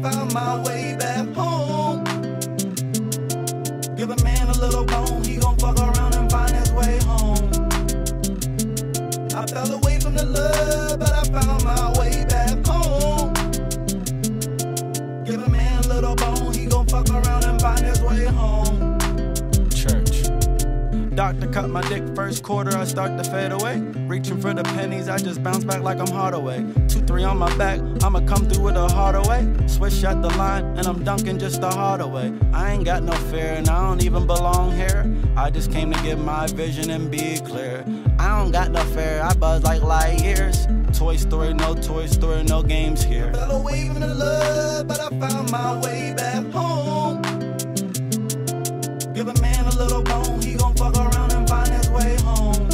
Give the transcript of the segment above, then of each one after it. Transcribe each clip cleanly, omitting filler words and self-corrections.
found my way back home. Give a man a little bone, he gon' fuck around and find his way home. I fell away from the love, but I found my way back home. Give a man a little bone, he gon' fuck around and find his way home. Church. Doctor cut my dick first quarter, I start to fade away. Reaching for the pennies, I just bounce back like I'm Hardaway. 2-3 on my back, I'ma come through with a harder way. Swish at the line, and I'm dunking just the harder way. I ain't got no fear, and I don't even belong here. I just came to get my vision and be clear. I don't got no fear, I buzz like light years. Toy Story, no games here. Fell away from the love, but I found my way back home. Give a man a little bone, he gon' fuck around and find his way home.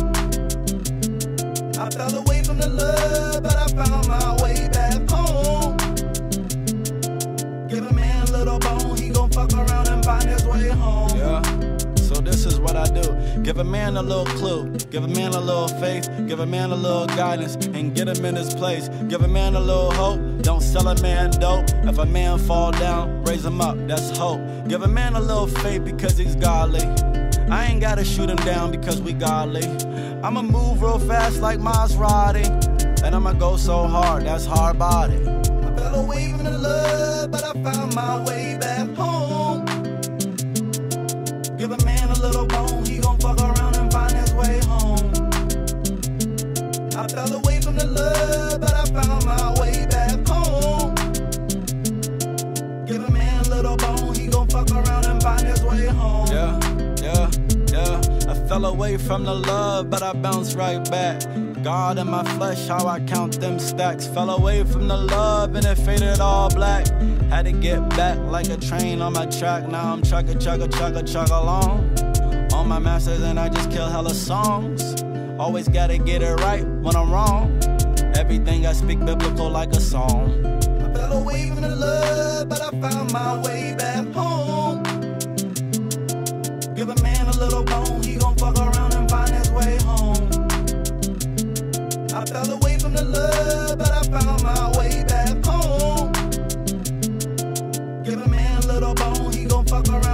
I fell away from the love, but I found my way back home. Give a man a little bone, he gon' fuck around and find his way home. Yeah, so this is what I do. Give a man a little clue, give a man a little faith, give a man a little guidance, and get him in his place. Give a man a little hope, don't sell a man dope. If a man fall down, raise him up, that's hope. Give a man a little faith because he's godly. I ain't gotta shoot him down because we godly. I'ma move real fast like Maserati, and I'ma go so hard, that's hard body. I fell away from the love, but I found my way back home. Give a man a little bone, he gon' fuck around and find his way home. I fell away from the love, but I found my way back home. Give a man a little bone, he gon' fuck around and find his way home. Yeah. I fell away from the love, but I bounced right back. God in my flesh, how I count them stacks. Fell away from the love and it faded all black. Had to get back like a train on my track. Now I'm chugga along. On my masters and I just kill hella songs. Always gotta get it right when I'm wrong. Everything I speak biblical like a song. I fell away from the love, but I found my way back home. Give a man a little bone, he gon' fuck around and find his way home. I fell away from the love, but I found my way back home. Give a man a little bone, he gon' fuck around.